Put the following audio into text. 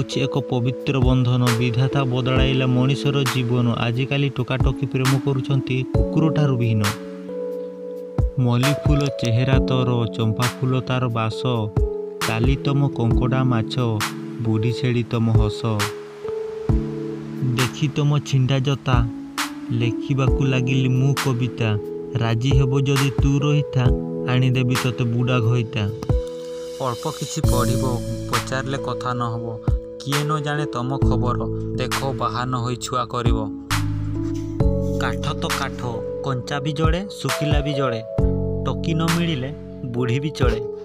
ହେଉଛି ଏକ ପବିତ୍ର ବନ୍ଧନ। ବିଧାତା ବଦଳାଇଲା ମଣିଷର ଜୀବନ। ଆଜିକାଲି ଟୋକାଟୋକି ପ୍ରେମ କରୁଛନ୍ତି କୁକୁରଠାରୁ ଭିନ୍ନ। ମଲ୍ଲି ଫୁଲ ଚେହେରା ତୋର, ଚମ୍ପା ଫୁଲ ତାର ବାସ। କାଲି ତମ କଙ୍କଡ଼ା ମାଛ, ବୁଢ଼ୀ ଛେଳି ତମ ହସ। ଦେଖି ତମ ଛିଣ୍ଡା ଜତା, ଲେଖିବାକୁ ଲାଗିଲି ମୁଁ କବିତା। ରାଜି ହେବ ଯଦି ତୁ ରହିଥା, ଆଣିଦେବି ତତେ ବୁଢ଼ା ଘଇତା। ଅଳ୍ପ କିଛି ପଢ଼ିବ, ପଚାରିଲେ କଥା ନ ହେବ। କିଏ ନ ଜାଣେ ତମ ଖବର, ଦେଖ ବାହା ନ ହୋଇ ଛୁଆ କରିବ। କାଠ ତ କାଠ, କଞ୍ଚା ବି ଜଳେ, ଶୁଖିଲା ବି ଜଳେ। ଟୋକି ନ ମିଳିଲେ ବୁଢ଼ୀ ବି ଚଳେ।